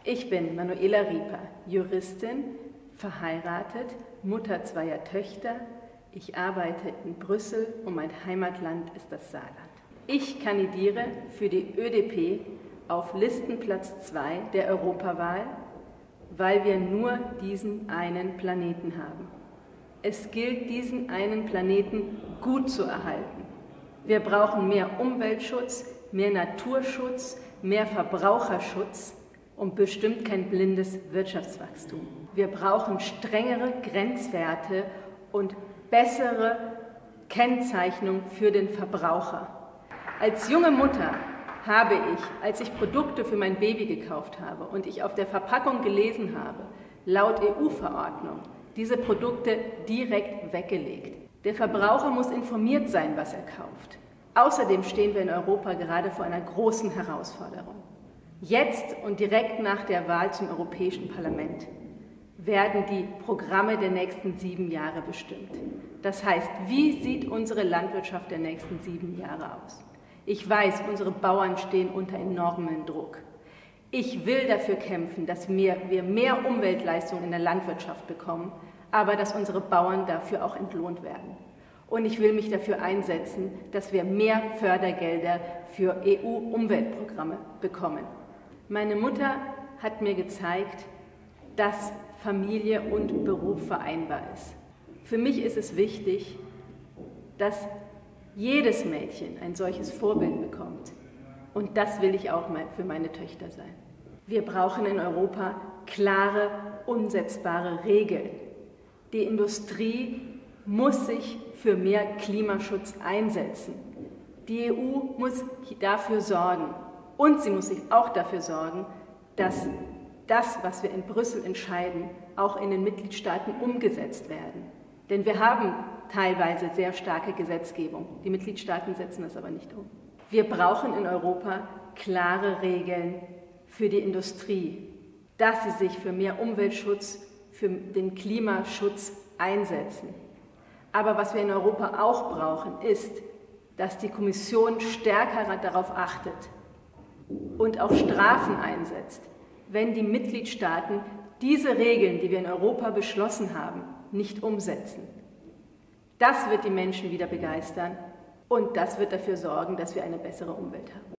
Ich bin Manuela Rieper, Juristin, verheiratet, Mutter zweier Töchter. Ich arbeite in Brüssel und mein Heimatland ist das Saarland. Ich kandidiere für die ÖDP auf Listenplatz 2 der Europawahl, weil wir nur diesen einen Planeten haben. Es gilt, diesen einen Planeten gut zu erhalten. Wir brauchen mehr Umweltschutz, mehr Naturschutz, mehr Verbraucherschutz und bestimmt kein blindes Wirtschaftswachstum. Wir brauchen strengere Grenzwerte und bessere Kennzeichnung für den Verbraucher. Als junge Mutter habe ich, als ich Produkte für mein Baby gekauft habe und ich auf der Verpackung gelesen habe, laut EU-Verordnung, diese Produkte direkt weggelegt. Der Verbraucher muss informiert sein, was er kauft. Außerdem stehen wir in Europa gerade vor einer großen Herausforderung. Jetzt und direkt nach der Wahl zum Europäischen Parlament werden die Programme der nächsten 7 Jahre bestimmt. Das heißt, wie sieht unsere Landwirtschaft der nächsten 7 Jahre aus? Ich weiß, unsere Bauern stehen unter enormem Druck. Ich will dafür kämpfen, dass wir mehr Umweltleistungen in der Landwirtschaft bekommen, aber dass unsere Bauern dafür auch entlohnt werden. Und ich will mich dafür einsetzen, dass wir mehr Fördergelder für EU-Umweltprogramme bekommen. Meine Mutter hat mir gezeigt, dass Familie und Beruf vereinbar ist. Für mich ist es wichtig, dass jedes Mädchen ein solches Vorbild bekommt. Und das will ich auch für meine Töchter sein. Wir brauchen in Europa klare, umsetzbare Regeln. Die Industrie muss sich für mehr Klimaschutz einsetzen. Die EU muss dafür sorgen und sie muss sich auch dafür sorgen, dass das, was wir in Brüssel entscheiden, auch in den Mitgliedstaaten umgesetzt werden. Denn wir haben teilweise sehr starke Gesetzgebung. Die Mitgliedstaaten setzen das aber nicht um. Wir brauchen in Europa klare Regeln für die Industrie, dass sie sich für mehr Umweltschutz, für den Klimaschutz einsetzen. Aber was wir in Europa auch brauchen, ist, dass die Kommission stärker darauf achtet und auch Strafen einsetzt, wenn die Mitgliedstaaten diese Regeln, die wir in Europa beschlossen haben, nicht umsetzen. Das wird die Menschen wieder begeistern und das wird dafür sorgen, dass wir eine bessere Umwelt haben.